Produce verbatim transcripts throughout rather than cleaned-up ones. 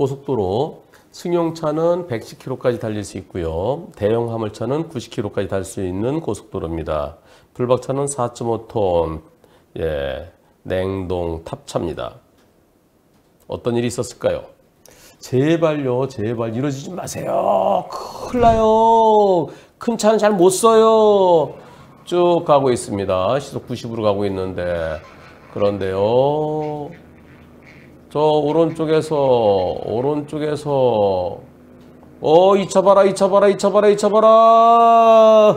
고속도로 승용차는 백십 킬로미터까지 달릴 수 있고요. 대형 화물차는 구십 킬로미터까지 달릴 수 있는 고속도로입니다. 블박차는 사 점 오 톤, 예, 냉동 탑차입니다. 어떤 일이 있었을까요? 제발요, 제발 이러지 마세요. 큰일 나요. 큰 차는 잘 못 써요. 쭉 가고 있습니다. 시속 구십으로 가고 있는데, 그런데요, 저 오른쪽에서 오른쪽에서 어, 이 차 봐라, 이 차 봐라, 이 차 봐라, 이 차 봐라.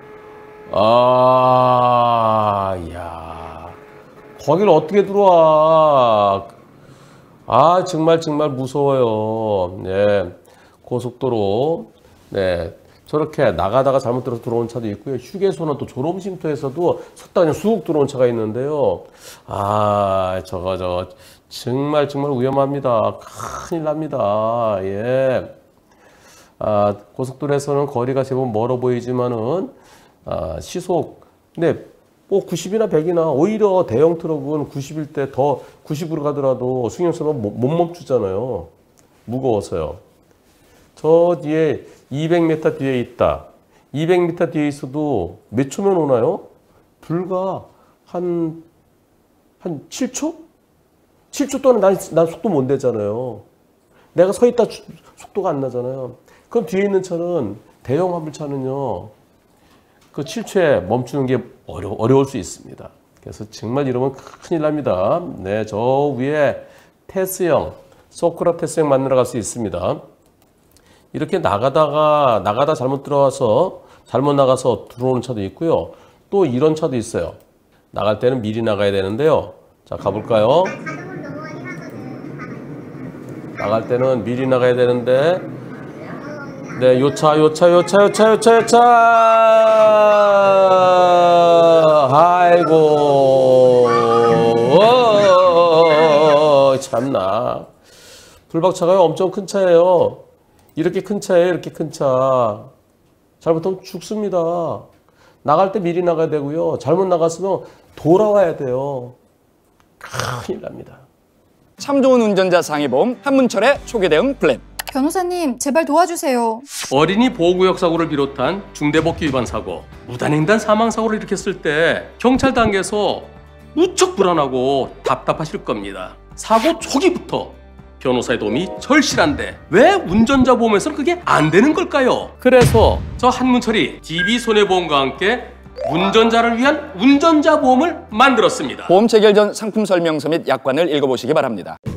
아, 야, 거길 어떻게 들어와? 아, 정말 정말 무서워요. 네, 고속도로, 네, 저렇게 나가다가 잘못 들어서 들어온 차도 있고요. 휴게소는 또 졸음쉼터에서도 섰다 그냥 쑥 들어온 차가 있는데요. 아, 저거 저 정말 정말 위험합니다. 큰일 납니다. 예. 아, 고속도로에서는 거리가 제법 멀어 보이지만은 아, 시속, 네, 뭐 구십이나 백이나 오히려 대형 트럭은 구십일 때 더 구십으로 가더라도 승용차는 못, 못 멈추잖아요. 무거워서요. 저 뒤에 이백 미터 뒤에 있다. 이백 미터 뒤에 있어도 몇 초면 오나요? 불과 한, 한 칠 초? 칠 초 동안 난, 난 속도 못 내잖아요. 내가 서 있다 주, 속도가 안 나잖아요. 그럼 뒤에 있는 차는, 대형 화물차는요, 그 칠 초에 멈추는 게 어려, 어려울 수 있습니다. 그래서 정말 이러면 큰일 납니다. 네, 저 위에 테스형, 소크라테스형 만나러 갈 수 있습니다. 이렇게 나가다가, 나가다 잘못 들어와서, 잘못 나가서 들어오는 차도 있고요. 또 이런 차도 있어요. 나갈 때는 미리 나가야 되는데요. 자, 가볼까요? 나갈 때는 미리 나가야 되는데, 네, 요 차, 요 차, 요 차, 요 차, 요 차, 요 차. 아이고, 오, 참나. 블박차가 엄청 큰 차예요. 이렇게 큰 차예요, 이렇게 큰 차. 잘못하면 죽습니다. 나갈 때 미리 나가야 되고요. 잘못 나갔으면 돌아와야 돼요. 큰일 납니다. 참 좋은 운전자 상해보험 한문철의 초기 대응 플랜. 변호사님, 제발 도와주세요. 어린이 보호구역 사고를 비롯한 중대법규 위반 사고, 무단횡단 사망 사고를 일으켰을 때 경찰 단계에서 무척 불안하고 답답하실 겁니다. 사고 초기부터 변호사의 도움이 절실한데 왜 운전자 보험에서는 그게 안 되는 걸까요? 그래서 저 한문철이 디비손해보험과 함께 운전자를 위한 운전자 보험을 만들었습니다. 보험 체결 전 상품 설명서 및 약관을 읽어보시기 바랍니다.